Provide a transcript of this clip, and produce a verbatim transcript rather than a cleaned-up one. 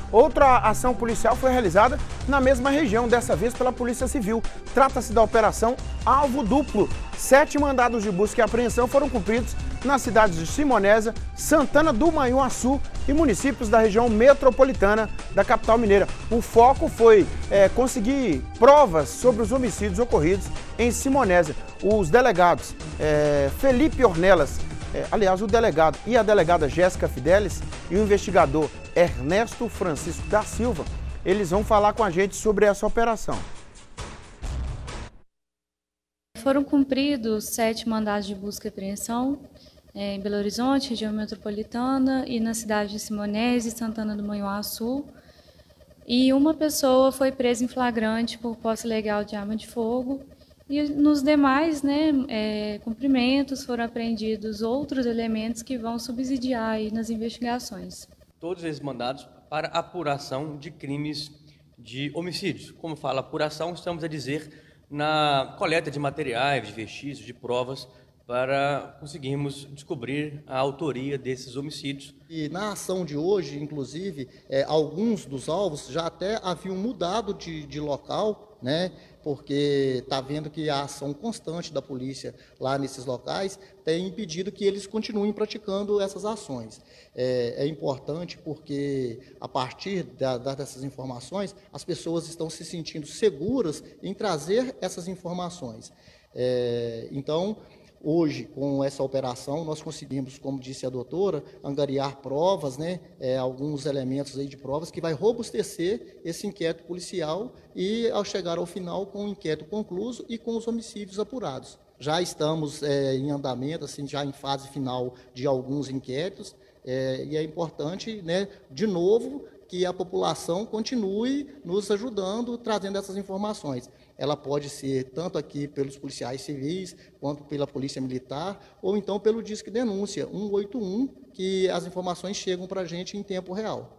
Outra ação policial foi realizada na mesma região, dessa vez pela Polícia Civil. Trata-se da Operação Alvo Duplo. Sete mandados de busca e apreensão foram cumpridos nas cidades de Simonésia, Santana do Manhuaçu e municípios da região metropolitana da capital mineira. O foco foi é, conseguir provas sobre os homicídios ocorridos em Simonésia. Os delegados é, Felipe Ornelas, é, aliás, o delegado e a delegada Jéssica Fidelis e o investigador Ernesto Francisco da Silva, eles vão falar com a gente sobre essa operação. Foram cumpridos sete mandados de busca e apreensão é, em Belo Horizonte, região metropolitana, e na cidade de Simonésia e Santana do Manhuaçu. E uma pessoa foi presa em flagrante por posse ilegal de arma de fogo. E nos demais né, é, cumprimentos foram apreendidos outros elementos que vão subsidiar aí nas investigações. Todos esses mandados para apuração de crimes de homicídios. Como fala apuração, estamos a dizer na coleta de materiais, de vestígios, de provas, para conseguirmos descobrir a autoria desses homicídios. E na ação de hoje, inclusive, é, alguns dos alvos já até haviam mudado de, de local, né? Porque está vendo que a ação constante da polícia lá nesses locais tem impedido que eles continuem praticando essas ações. É, é importante porque, a partir da, da, dessas informações, as pessoas estão se sentindo seguras em trazer essas informações. É, então, hoje, com essa operação, nós conseguimos, como disse a doutora, angariar provas, né, é, alguns elementos aí de provas que vai robustecer esse inquérito policial e, ao chegar ao final, com o inquérito concluído e com os homicídios apurados. Já estamos é, em andamento, assim, já em fase final de alguns inquéritos, é, e é importante, né, de novo, que a população continue nos ajudando, trazendo essas informações. Ela pode ser tanto aqui pelos policiais civis, quanto pela polícia militar, ou então pelo Disque Denúncia um oito um, que as informações chegam para a gente em tempo real.